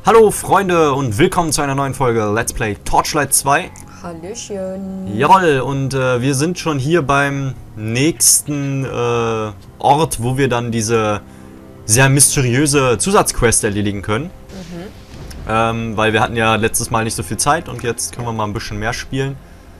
Hallo Freunde und willkommen zu einer neuen Folge Let's Play Torchlight 2. Hallöchen. Jawohl, und wir sind schon hier beim nächsten Ort, wo wir dann diese sehr mysteriöse Zusatzquest erledigen können. Weil wir hatten ja letztes Mal nicht so viel Zeit und jetzt können wir mal ein bisschen mehr spielen.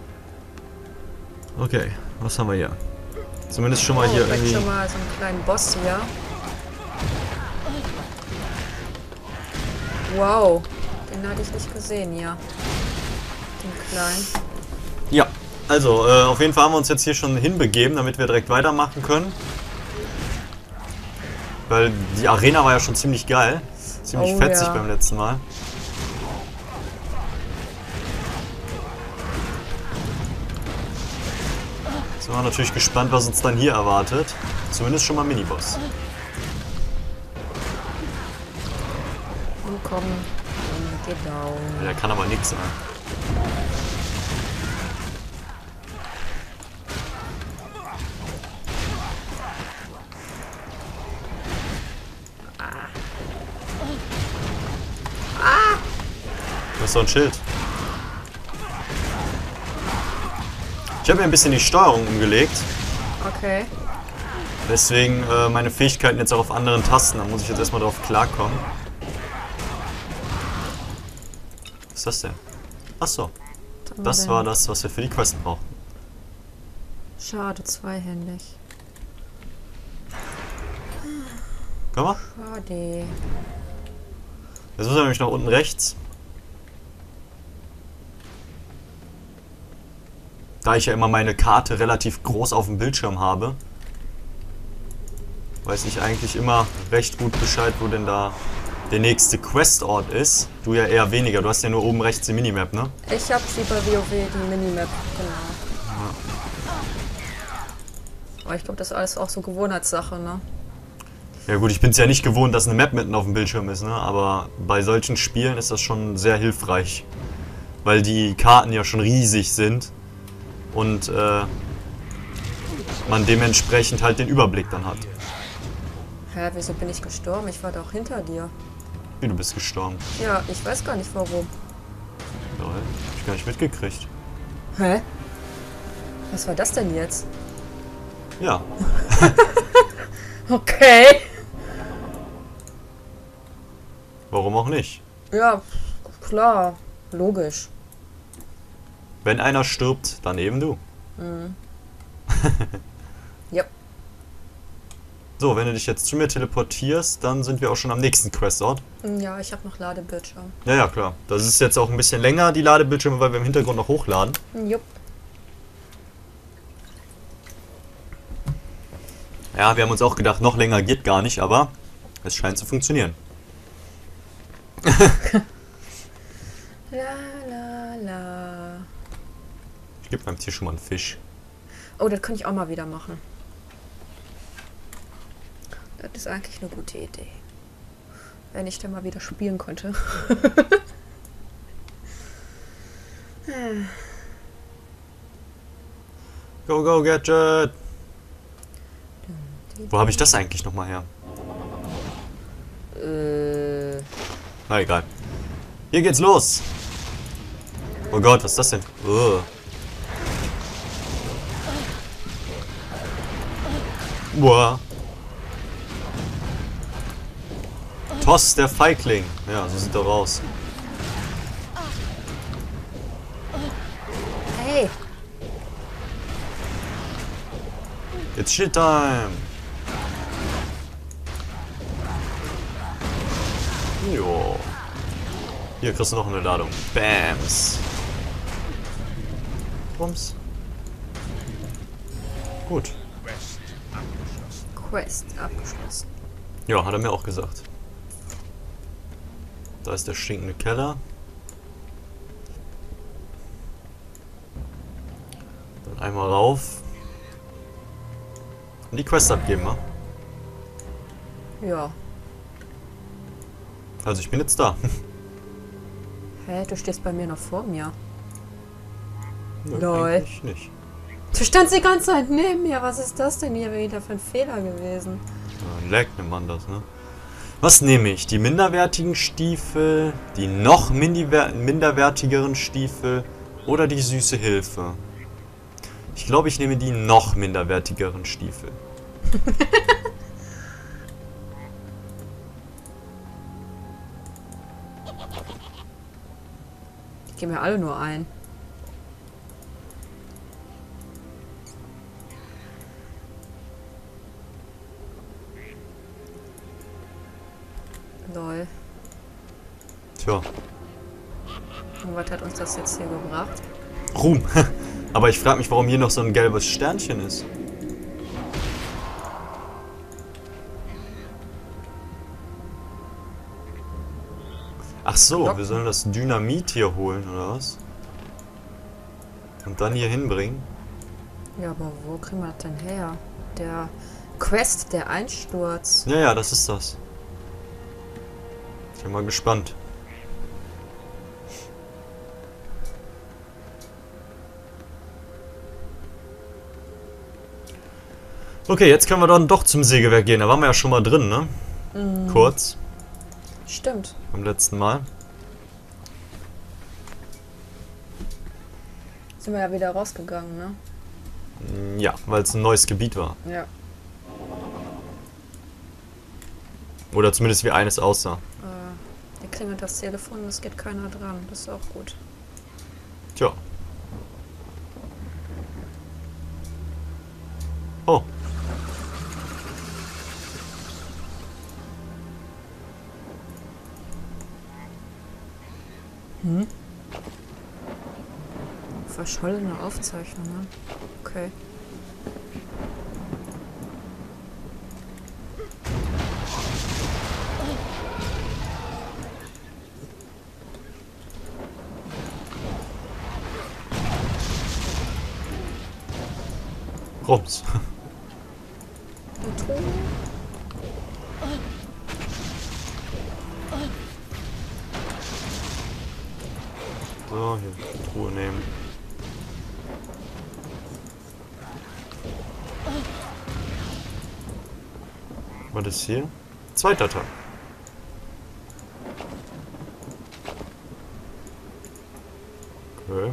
Okay, was haben wir hier? Zumindest schon mal hier irgendwie... schon mal so einen kleinen Boss hier. Wow, den hatte ich nicht gesehen hier. Den kleinen. Ja, also auf jeden Fall haben wir uns jetzt hier schon hinbegeben, damit wir direkt weitermachen können. Weil die Arena war ja schon ziemlich geil. Ziemlich fetzig ja. beim letzten Mal. Sind wir natürlich gespannt, was uns dann hier erwartet. Zumindest schon mal Miniboss. Und komm, geh down. Der kann aber nichts sein. Das ist so ein Schild. Ich habe mir ein bisschen die Steuerung umgelegt. Okay. Deswegen meine Fähigkeiten jetzt auch auf anderen Tasten. Da muss ich jetzt erstmal drauf klarkommen. Was ist das denn? Achso. Das war das, was wir für die Quest brauchen. Schade, zweihändig. Komm mal. Schade. Jetzt müssen wir nämlich nach unten rechts. Da ich ja immer meine Karte relativ groß auf dem Bildschirm habe, weiß ich eigentlich immer recht gut Bescheid, wo denn da der nächste Questort ist. Du ja eher weniger, du hast ja nur oben rechts die Minimap, ne? Ich hab sie bei WoW, die Minimap, genau. Ja. Aber ich glaube, das ist alles auch so Gewohnheitssache, ne? Ja gut, ich bin es ja nicht gewohnt, dass eine Map mitten auf dem Bildschirm ist, ne? Aber bei solchen Spielen ist das schon sehr hilfreich. Weil die Karten ja schon riesig sind. Und man dementsprechend halt den Überblick dann hat. Hä, wieso bin ich gestorben? Ich war doch hinter dir. Wie, du bist gestorben? Ja, ich weiß gar nicht warum. Lol, hab ich gar nicht mitgekriegt. Hä? Was war das denn jetzt? Ja. Okay. Warum auch nicht? Ja, klar. Logisch. Wenn einer stirbt, dann eben du. Ja. So, wenn du dich jetzt zu mir teleportierst, dann sind wir auch schon am nächsten Questort. Ja, ich habe noch Ladebildschirm. Ja, ja, klar. Das ist jetzt auch ein bisschen länger, die Ladebildschirme, weil wir im Hintergrund noch hochladen. Jupp. Ja, wir haben uns auch gedacht, noch länger geht gar nicht, aber es scheint zu funktionieren. La la la. Ich gebe meinem Tier schon mal einen Fisch. Oh, das könnte ich auch mal wieder machen. Das ist eigentlich eine gute Idee. Wenn ich dann mal wieder spielen könnte. Go, go, Gadget! Wo habe ich das eigentlich nochmal her? Na egal. Hier geht's los! Oh Gott, was ist das denn? Boah. Toss, der Feigling. Ja, so sieht er aus. Hey! It's shit time! Jo. Hier kriegst du noch eine Ladung. Bams. Bums. Gut. Quest abgeschlossen. Ja, hat er mir auch gesagt. Da ist der stinkende Keller. Dann einmal rauf. Und die Quest abgeben, wa? Ja. Also ich bin jetzt da. Hä, du stehst bei mir noch vor mir. Nö, Lol. eigentlich nicht. Du standst die ganze Zeit neben mir. Was ist das denn hier wieder für ein Fehler gewesen? Ja, Lag nennt man das, ne? Was nehme ich? Die minderwertigen Stiefel, die noch minderwertigeren Stiefel oder die süße Hilfe? Ich glaube, ich nehme die noch minderwertigeren Stiefel. Die geben ja alle nur ein. Lol. Tja. Und was hat uns das jetzt hier gebracht? Ruhm. Aber ich frage mich, warum hier noch so ein gelbes Sternchen ist. Ach so, wir sollen das Dynamit hier holen, oder was? Und dann hier hinbringen? Ja, aber wo kriegen wir das denn her? Der Quest, der Einsturz. Ja, ja, das ist das. Ich bin mal gespannt. Okay, jetzt können wir dann doch zum Sägewerk gehen. Da waren wir ja schon mal drin, ne? Mhm. Kurz. Stimmt. Beim letzten Mal. Sind wir ja wieder rausgegangen, ne? Ja, weil es ein neues Gebiet war. Ja. Oder zumindest wie eines aussah. Hier klingelt das Telefon, es geht keiner dran. Das ist auch gut. Tja. Oh. Verschollene Aufzeichnungen. Okay. Rums. So, hier die Truhe nehmen. Was ist hier? Zweiter Tag. Okay.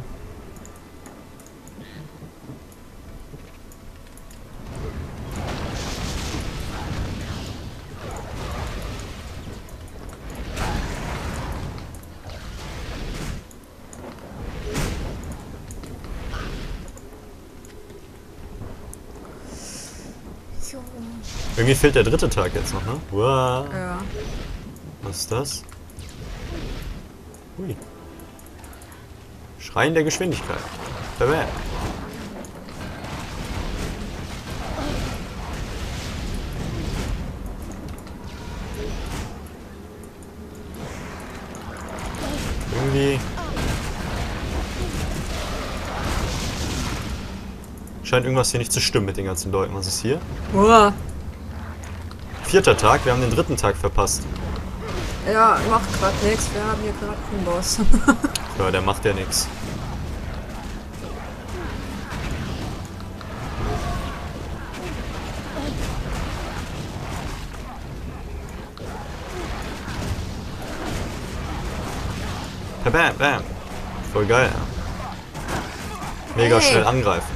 Irgendwie fehlt der dritte Tag jetzt noch, ne? Wow. Ja. Was ist das? Ui. Schreien der Geschwindigkeit. Bam. Irgendwie scheint irgendwas hier nicht zu stimmen mit den ganzen Leuten. Was ist hier? Uah. Vierter Tag, wir haben den dritten Tag verpasst. Ja, macht gerade nichts. Wir haben hier gerade einen Boss. Ja, der macht ja nichts. Bam, bam. Voll geil. Mega Hey. schnell angreifen.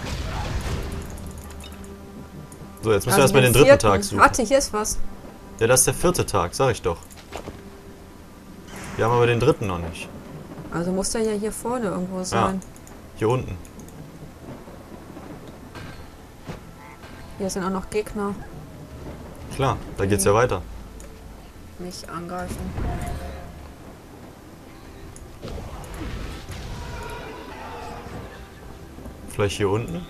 So, jetzt müssen wir Also erstmal den dritten Tag suchen. Warte, hier ist was. Ja, das ist der vierte Tag, sag ich doch. Wir haben aber den dritten noch nicht. Also muss der ja hier vorne irgendwo sein. Hier unten. Hier sind auch noch Gegner. Klar, da geht's ja weiter. Nicht angreifen. Vielleicht hier unten?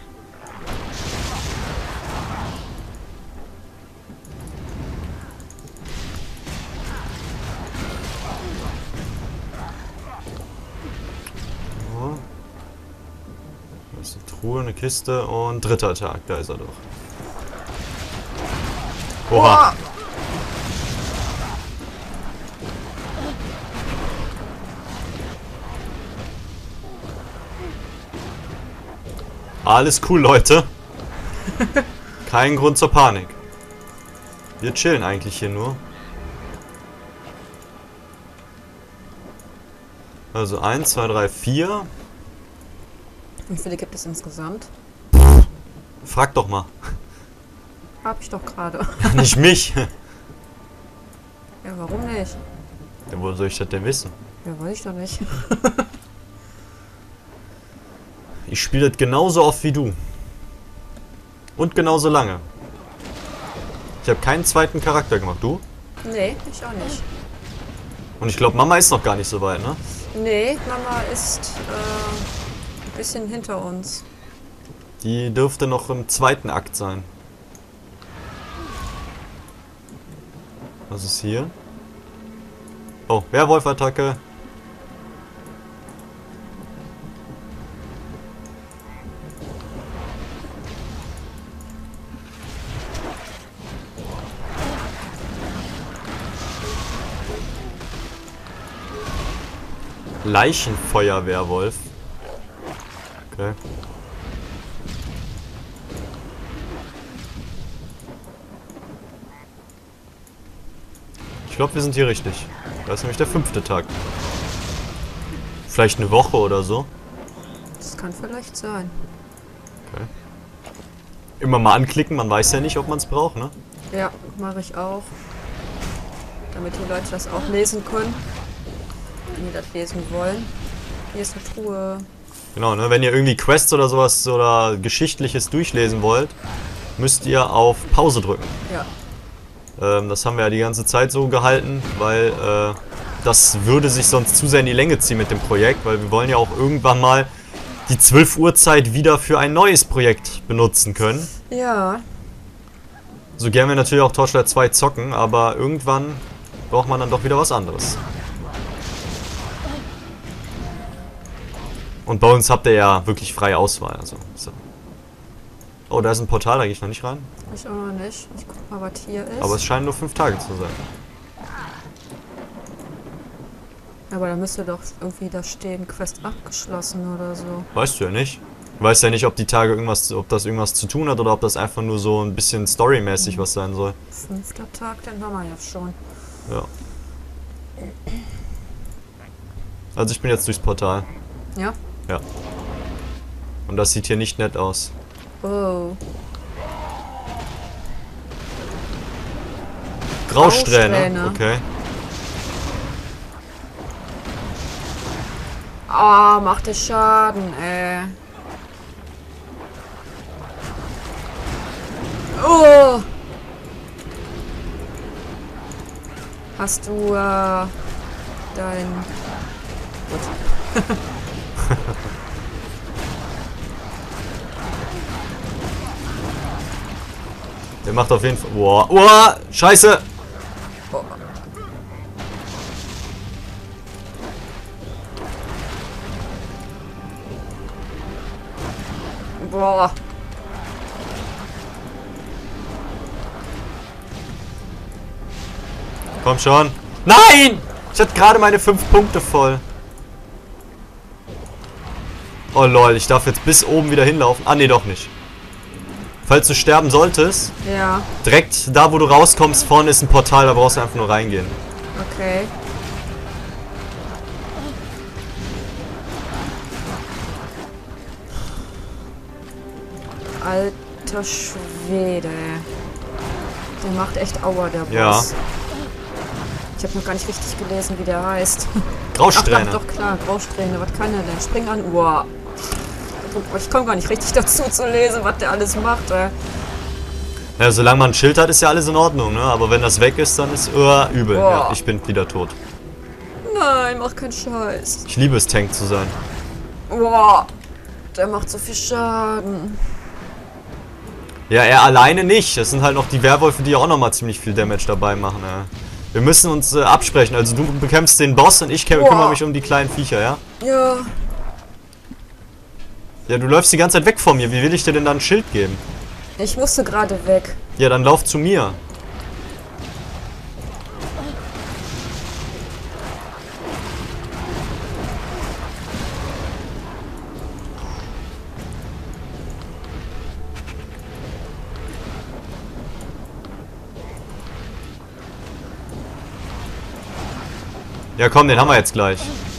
So. Da ist eine Truhe, eine Kiste und dritter Tag, da ist er doch. Oha! Alles cool, Leute. Kein Grund zur Panik. Wir chillen eigentlich hier nur. Also 1, 2, 3, 4. Wie viele gibt es insgesamt? Frag doch mal. Hab ich doch gerade. Nicht mich. Ja, warum nicht? Ja, wo soll ich das denn wissen? Ja, weiß ich doch nicht. Ich spiele das genauso oft wie du. Und genauso lange. Ich habe keinen zweiten Charakter gemacht. Du? Nee, ich auch nicht. Und ich glaube, Mama ist noch gar nicht so weit, ne? Nee, Mama ist ein bisschen hinter uns. Die dürfte noch im zweiten Akt sein. Was ist hier? Oh, Werwolf-Attacke. Leichenfeuer-Werwolf. Okay. Ich glaube, wir sind hier richtig. Da ist nämlich der 5. Tag. Vielleicht eine Woche oder so. Das kann vielleicht sein. Okay. Immer mal anklicken, man weiß ja nicht, ob man es braucht, ne? Ja, mache ich auch. Damit die Leute das auch lesen können. Wenn die das lesen wollen. Hier ist eine Truhe. Genau, ne? Wenn ihr irgendwie Quests oder sowas oder Geschichtliches durchlesen wollt, müsst ihr auf Pause drücken. Ja. Das haben wir ja die ganze Zeit so gehalten, weil das würde sich sonst zu sehr in die Länge ziehen mit dem Projekt, weil wir wollen ja auch irgendwann mal die 12 Uhr Zeit wieder für ein neues Projekt benutzen können. Ja. So gern wir natürlich auch Torchlight 2 zocken, aber irgendwann braucht man dann doch wieder was anderes. Und bei uns habt ihr ja wirklich freie Auswahl. Also, so. Oh, da ist ein Portal, da gehe ich noch nicht rein. Ich auch noch nicht. Ich guck mal, was hier ist. Aber es scheinen nur 5 Tage zu sein. Aber da müsste doch irgendwie da stehen, Quest abgeschlossen oder so. Weißt du ja nicht. Du weißt ja nicht, ob die Tage irgendwas, ob das irgendwas zu tun hat oder ob das einfach nur so ein bisschen storymäßig was sein soll. 5. Tag, den haben wir ja schon. Ja. Also ich bin jetzt durchs Portal. Ja? Ja. Und das sieht hier nicht nett aus. Oh. Grausträhne. Okay. Ah, macht der Schaden, ey. Oh! Hast du, dein... Gut. Der macht auf jeden Fall... Boah, oh, Scheiße! Oh. Boah. Komm schon. Nein! Ich hatte gerade meine 5 Punkte voll. Oh lol, ich darf jetzt bis oben wieder hinlaufen. Ah, nee, doch nicht. Falls du sterben solltest, Ja. direkt da, wo du rauskommst, vorne ist ein Portal, da brauchst du einfach nur reingehen. Okay. Alter Schwede. Der macht echt Aua, der Boss. Ja. Ich habe noch gar nicht richtig gelesen, wie der heißt. Grausträhne. Ach, doch, klar, Grausträhne. Was kann er denn? Spring an. Uah. Ich komme gar nicht richtig dazu zu lesen, was der alles macht. Ja, solange man ein Schild hat, ist ja alles in Ordnung, ne? Aber wenn das weg ist, dann ist übel. Boah. Ja, ich bin wieder tot. Nein, mach keinen Scheiß. Ich liebe es, Tank zu sein. Boah. Der macht so viel Schaden. Ja, er alleine nicht. Das sind halt noch die Werwölfe, die auch nochmal ziemlich viel Damage dabei machen, ja. Wir müssen uns absprechen. Also du bekämpfst den Boss und ich kümmere mich um die kleinen Viecher, ja? Ja. Ja, du läufst die ganze Zeit weg von mir. Wie will ich dir denn dann ein Schild geben? Ich musste gerade weg. Ja, dann lauf zu mir. Ja komm, den haben wir jetzt gleich.